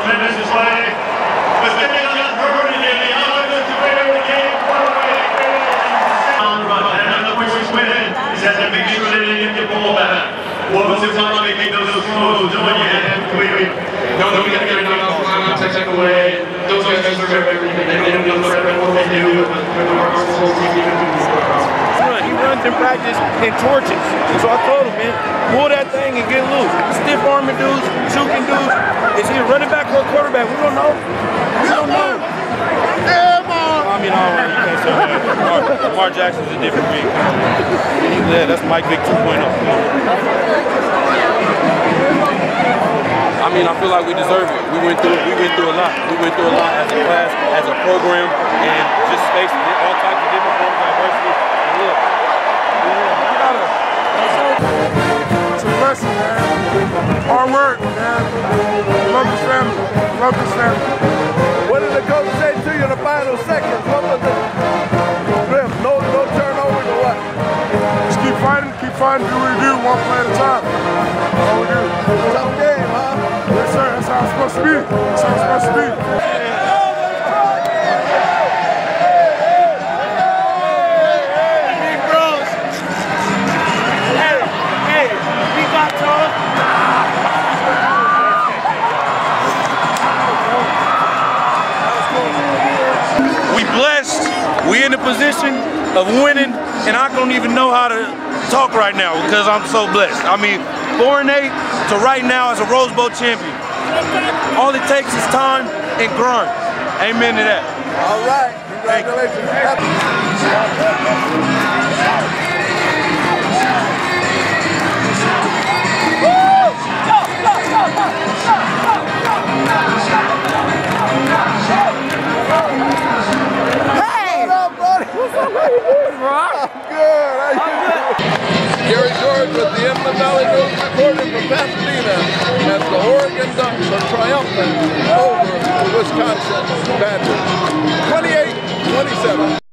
tremendous display. But stepping on that hurdle in the honor to win the game. And the person winning is that to make sure they didn't get the ball back. What was it like making those throws? Knowing you had completely. No, we got to get it off the line, take away. Those guys deserve everything. They don't know what they do. He runs in practice in torches. So I told him, man, pull that thing and get loose. Stiff arming dudes, shooting dudes. Is he a running back or a quarterback? We don't know. We don't know. I mean, you can't say that. Lamar Jackson's a different breed. That's Mike Vick 2.0. I mean, I feel like we deserve it. We went through a lot. We went through a lot as a class, as a program, and just faced all types of different forms of adversity. And look, it's a blessing, man. Hard work, man. Love this family. Love this family. What did the coach say to you in the final seconds? What was it? No turnovers or what? Just keep fighting, do what we do, one play at a time. That's all we do. Tough game, huh? Yes, sir. That's how it's supposed to be. That's how it's supposed to be. We in a position of winning, and I don't even know how to talk right now because I'm so blessed. I mean, 4-8 to right now as a Rose Bowl champion. All it takes is time and grind. Amen to that. All right, congratulations. Gary George with the Inland Valley News reporting from Pasadena as the Oregon Ducks are triumphant over the Wisconsin Badgers. 28-27.